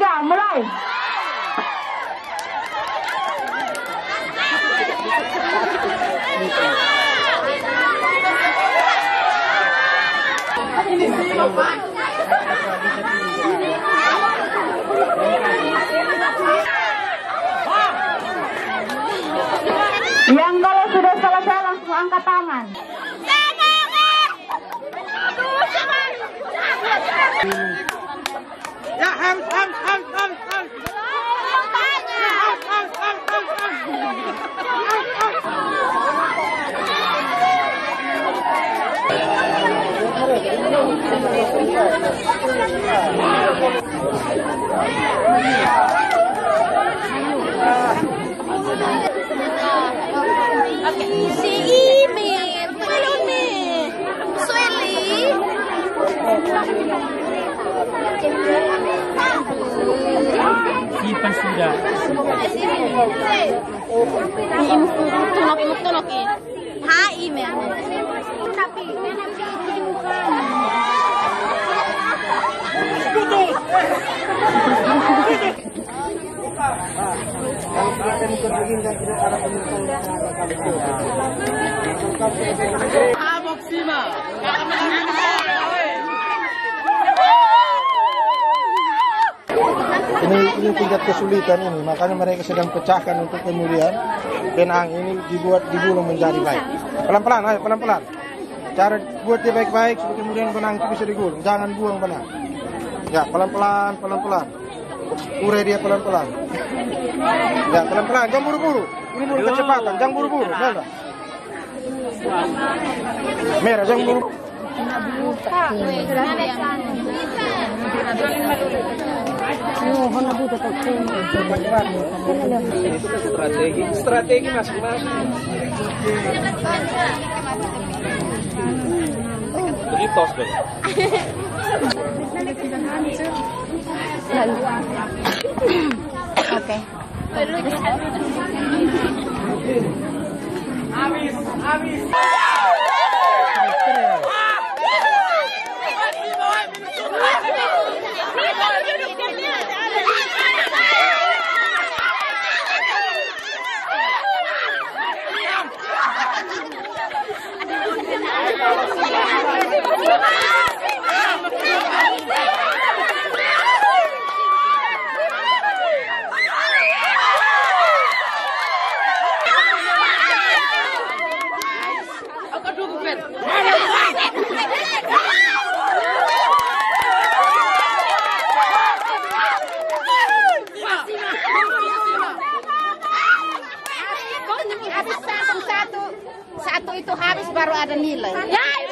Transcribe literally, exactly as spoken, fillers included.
tiga, mulai. Yang kalau sudah selesai langsung angkat tangan. Ya, harus, harus, harus, harus, harus. Oke, si Imin, belum nih, Sueli. Siapa sudah? Iim tunok imuk tunok ini. Ha Imin. Tapi Ini, ini tingkat kesulitan ini, makanya mereka sedang pecahkan untuk kemudian benang ini dibuat digulung menjadi baik. Pelan-pelan, ayo pelan-pelan. Cara buat dia baik-baik supaya kemudian benang itu bisa digulung. Jangan buang benang. Ya, pelan-pelan, pelan-pelan. Urai dia pelan-pelan. Ya, pelan-pelan. Jangan buru-buru. Ini buru kecepatan. Jangan buru-buru. Merah. Merah, jangan buru. Strategi, strategi masing-masing. Tos dong. oke. Habis, habis. Habis satu, satu itu habis baru ada nilai. Ya,